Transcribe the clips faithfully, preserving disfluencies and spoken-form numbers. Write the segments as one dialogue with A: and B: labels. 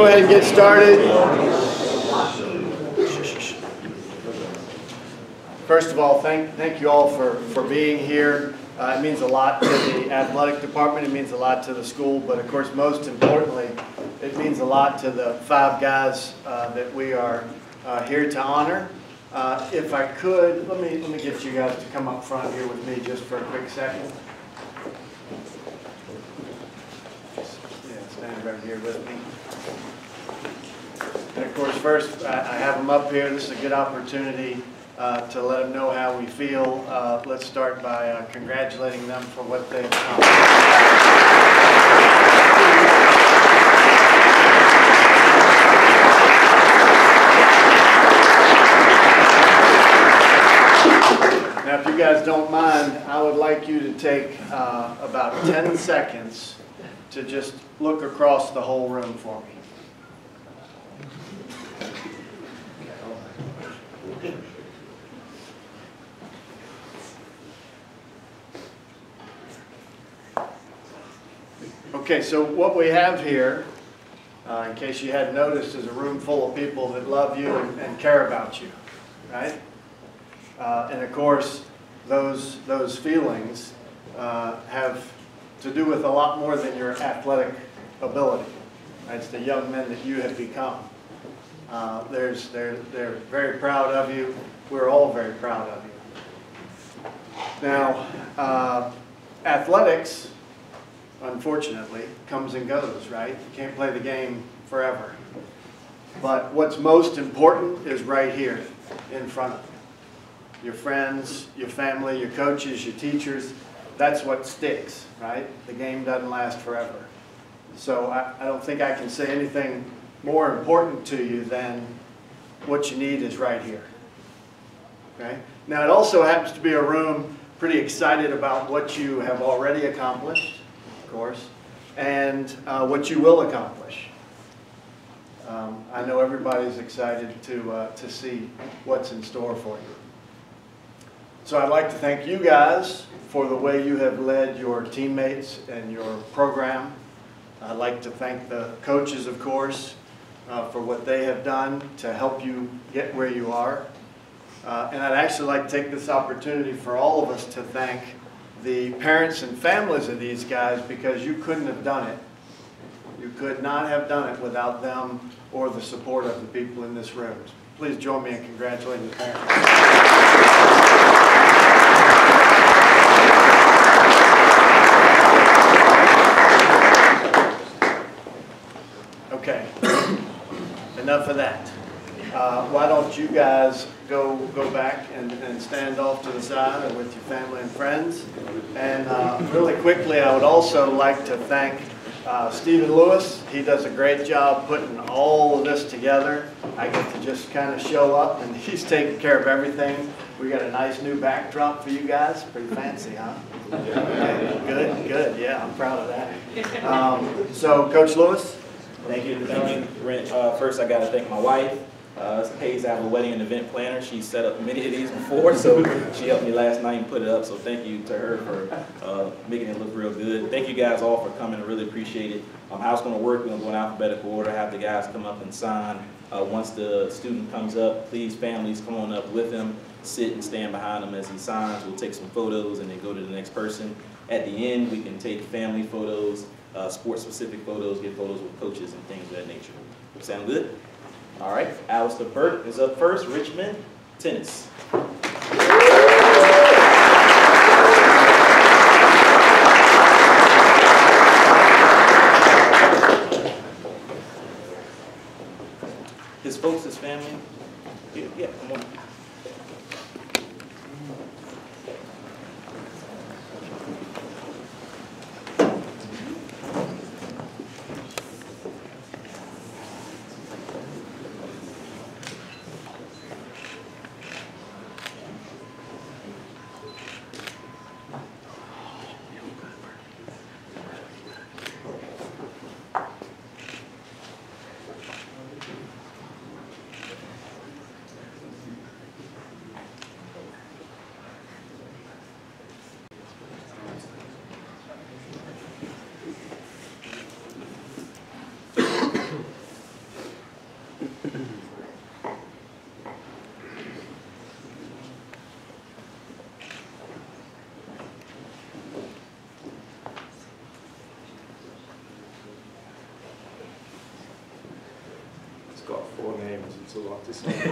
A: go ahead and get started. First of all, thank, thank you all for, for being here. Uh, it means a lot to the athletic department, it means a lot to the school, but of course most importantly, it means a lot to the five guys uh, that we are uh, here to honor. Uh, if I could, let me, let me get you guys to come up front here with me just for a quick second. Yeah, stand right here with me. And of course, first, I, I have them up here. This is a good opportunity uh, to let them know how we feel. Uh, let's start by uh, congratulating them for what they've accomplished. Now, if you guys don't mind, I would like you to take uh, about ten seconds to just look across the whole room for me. Okay, so what we have here, uh, in case you hadn't noticed, is a room full of people that love you and, and care about you, right? Uh, and of course, those, those feelings uh, have to do with a lot more than your athletic ability. Right? It's the young men that you have become. Uh, there's, they're, they're very proud of you. We're all very proud of you. Now, uh, athletics, unfortunately, comes and goes, right? You can't play the game forever. But what's most important is right here in front of you. Your friends, your family, your coaches, your teachers, that's what sticks, right? The game doesn't last forever. So I, I don't think I can say anything more important to you than what you need is right here. Okay? Now it also happens to be a room pretty excited about what you have already accomplished, of course, and uh, what you will accomplish. Um, I know everybody's excited to, uh, to see what's in store for you. So I'd like to thank you guys for the way you have led your teammates and your program. I'd like to thank the coaches, of course, uh, for what they have done to help you get where you are. Uh, and I'd actually like to take this opportunity for all of us to thank the parents and families of these guys, because you couldn't have done it. You could not have done it without them or the support of the people in this room. Please join me in congratulating the parents. Okay, enough of that. Uh, why don't you guys go go back and, and stand off to the side and with your family and friends. And uh, really quickly, I would also like to thank uh, Stephen Lewis. He does a great job putting all of this together. I get to just kind of show up, and he's taking care of everything. We got a nice new backdrop for you guys. Pretty fancy, huh? Okay, good, good. Yeah, I'm proud of that. Um, so, Coach Lewis.
B: Thank you. Thank you. Uh, first, I got to thank my wife. Uh, Paige, I have a wedding and event planner. She set up many of these before, so she helped me last night and put it up. So thank you to her for uh, making it look real good. Thank you guys all for coming. I really appreciate it. Um, how it's going to work, we're going to go in alphabetical order, have the guys come up and sign. Uh, once the student comes up, please, families, come on up with him. Sit and stand behind him as he signs. We'll take some photos and then go to the next person. At the end, we can take family photos, uh, sports-specific photos, get photos with coaches and things of that nature. Sound good? All right, Alaister Burke is up first. Richmond, tennis. His folks, his family. Yeah, yeah, come on.
C: four names, it's a lot to say.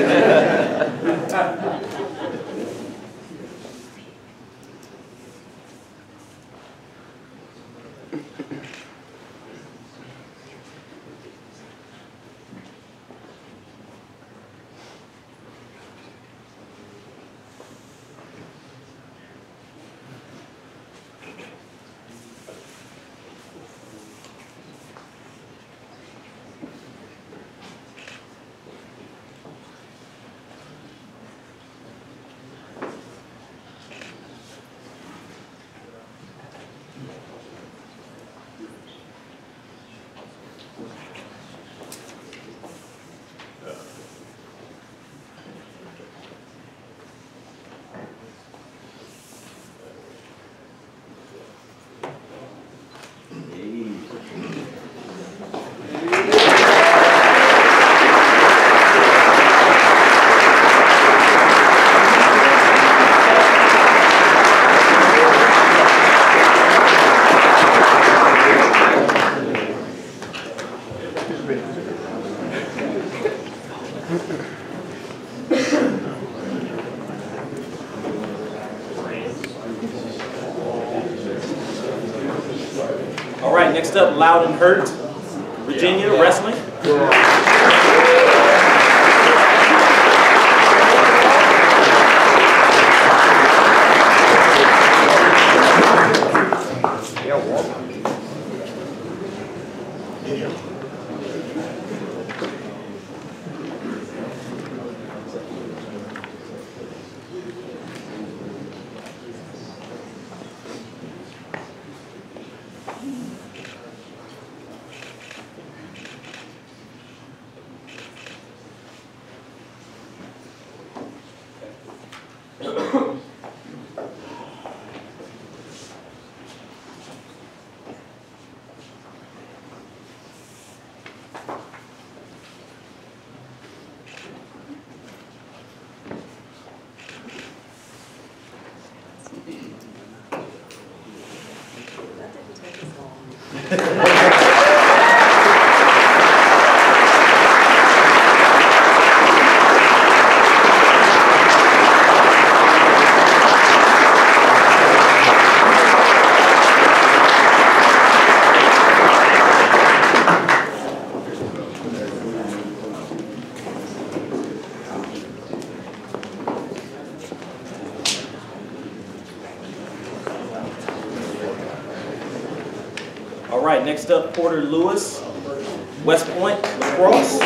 B: All right, next up, Loudon Hurt, Virginia,
C: yeah.
B: wrestling. All right, next up, Porter Lewis, West Point, Lacrosse.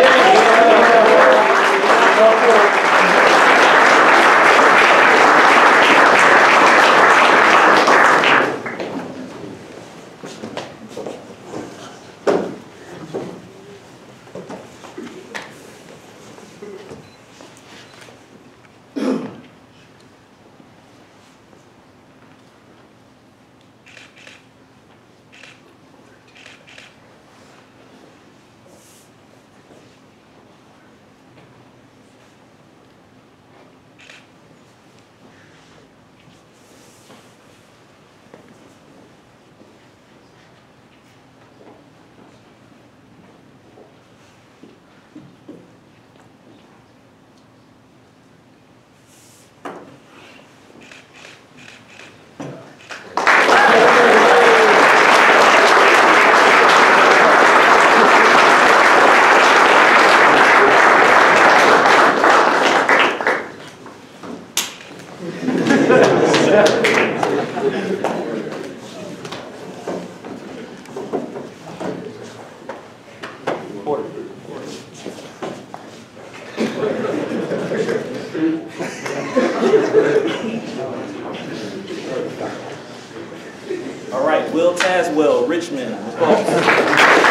B: All right, Will Tazewell, Richmond, Lacrosse.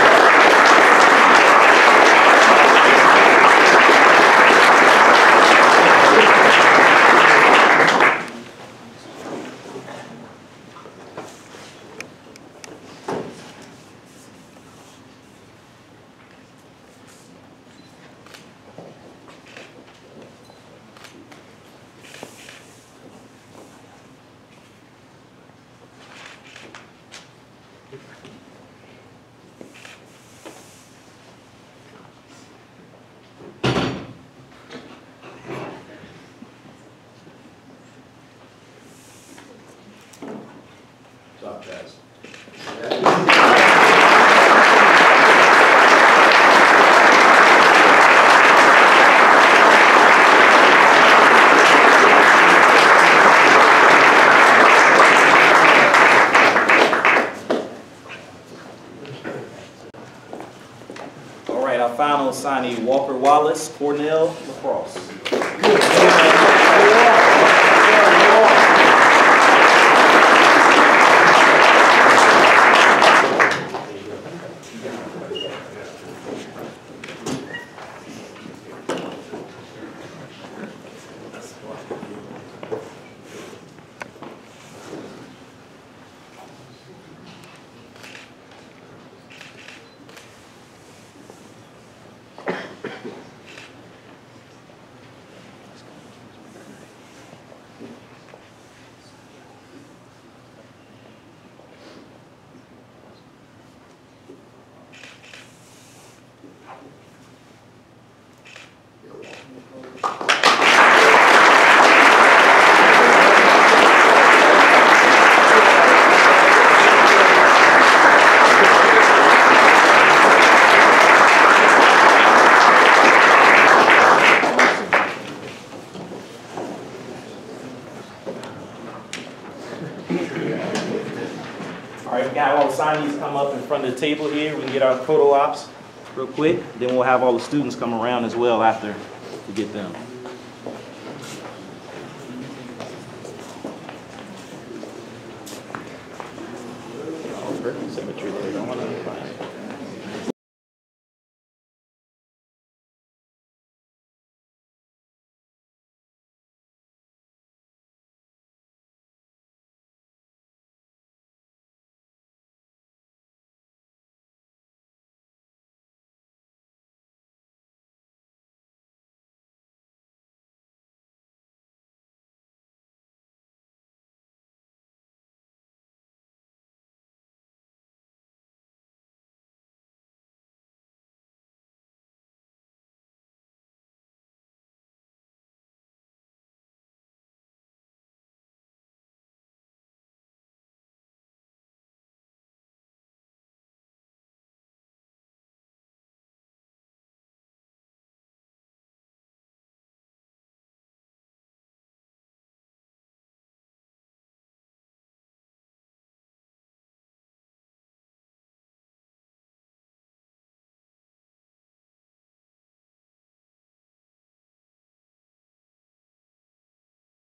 B: signee Walker Wallace, Cornell, Lacrosse. All right, we got all the signees come up in front of the table here. We can get our photo ops real quick. Then we'll have all the students come around as well after to get them. Oh, perfect symmetry there. Don't want to find it.